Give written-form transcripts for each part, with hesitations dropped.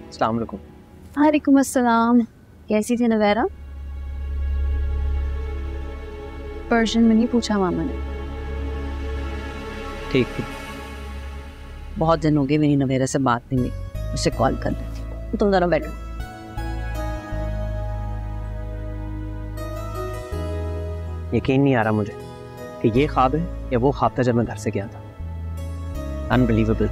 अस्सलाम वालेकुम। वालेकुम अस्सलाम। कैसी थी नवेरा? पर्शियन में नहीं पूछा मामा ने। ठीक है, बहुत दिन हो गए मेरी नवेरा से बात नहीं हुई, उसे कॉल कर लेती। तुम दोनों बैठो। यकीन नहीं आ रहा मुझे कि ये ख्वाब है या वो ख्वाब था जब मैं घर से गया था। अनबिलीवेबल।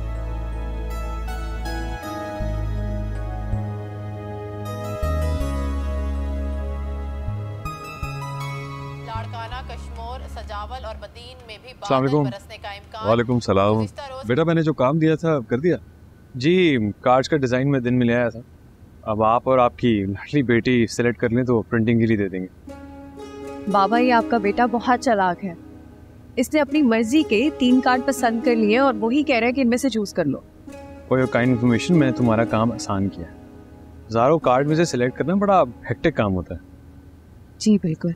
लाड़काना, कश्मीर, सजावल और मदीन में भी अस्सलाम बादल वालेकुम। बरसने का इम्कान। वालेकुम सलाम। बेटा मैंने जो काम दिया था कर दिया? जी, कार्ड्स का डिज़ाइन में दिन में ले आया था। अब आप और आपकी लाडली बेटी सेलेक्ट कर लें तो प्रिंटिंग के लिए दे देंगे। बाबा, ये आपका बेटा बहुत चालाक है। इसने अपनी मर्जी के 3 कार्ड पसंद कर लिए और वही कह रहा है कि इनमें से चूज कर लो। फॉर योर काइंड इन्फॉर्मेशन, मैंने तुम्हारा काम आसान किया है। हज़ारों कार्ड में से सिलेक्ट करना बड़ा हेक्टिक काम होता है। जी बिल्कुल।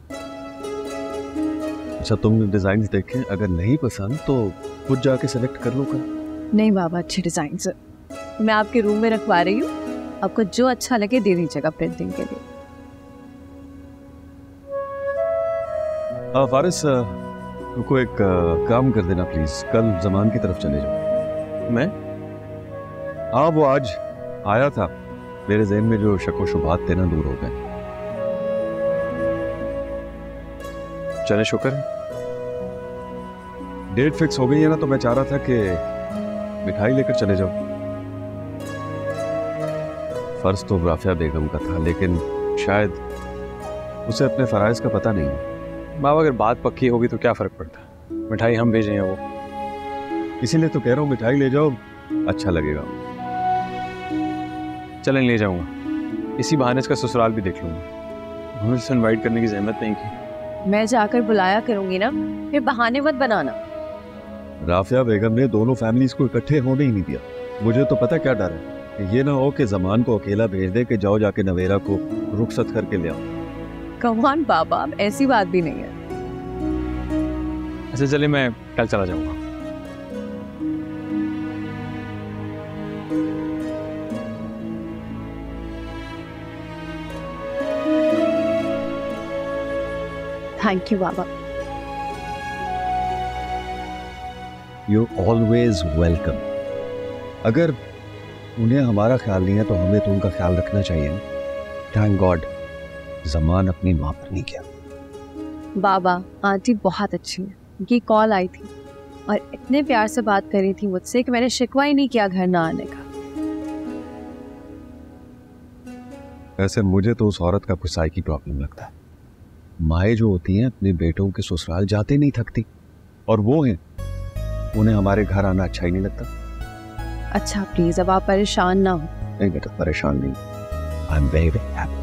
अच्छा, तुमने डिजाइन देखे, अगर नहीं पसंद तो खुद जाके सेलेक्ट कर लो कर। नहीं बाबा, अच्छे डिजाइन से मैं आपके रूम में रखवा रही हूँ। आपको जो अच्छा लगे दे दीजिएगा प्रिंटिंग के लिए। फारिस, उनको एक काम कर देना प्लीज, कल जमान की तरफ चले जाओ। मैं? हाँ, वो आज आया था, मेरे ज़हन में जो शक व शुबहात थे ना दूर हो गए। चले, शुक्र है। डेट फिक्स हो गई है ना, तो मैं चाह रहा था कि मिठाई लेकर चले जाओ। फर्ज तो राफिया बेगम का था, लेकिन शायद उसे अपने फराइज का पता नहीं है। बाबा, अगर बात पक्की होगी तो क्या फ़र्क पड़ता है? मिठाई हम भेजे हैं वो। इसीलिए तो कह रहा हूँ मिठाई ले जाओ, अच्छा लगेगा। चलें, ले जाऊंगा। इसी बहाने इसका ससुराल भी देख लूंगा। उन्होंने इसे इनवाइट करने की जहमत नहीं की। मैं जाकर बुलाया करूंगी ना, फिर बहाने मत बनाना। राफिया बेगम ने दोनों फैमिलीज को इकट्ठे होने ही नहीं दिया। मुझे तो पता क्या डर है कि ये ना हो कि जमान को अकेला भेज दे कि जाओ जाके नवेरा को रुखसत करके ले आओ। कमान बाबा, अब ऐसी बात भी नहीं है। ऐसे चले, मैं कल चला जाऊंगा। थैंक यू बाबा। You always welcome. अगर उन्हें हमारा ख्याल नहीं है तो हमें तो उनका ख्याल रखना चाहिए ना। थैंक गॉड जमान अपनी माँ पर नहीं किया। बाबा, आंटी बहुत अच्छी है। उनकी कॉल आई थी और इतने प्यार से बात करी थी मुझसे कि मैंने शिकवा ही नहीं किया घर ना आने का। वैसे मुझे तो उस औरत का पुसाई की प्रॉब्लम लगता है। माएँ जो होती हैं अपने बेटों के ससुराल जाते नहीं थकती, और वो हैं उन्हें हमारे घर आना अच्छा ही नहीं लगता। अच्छा प्लीज, अब आप परेशान ना हो। नहीं बेटा, परेशान नहीं। I am very happy.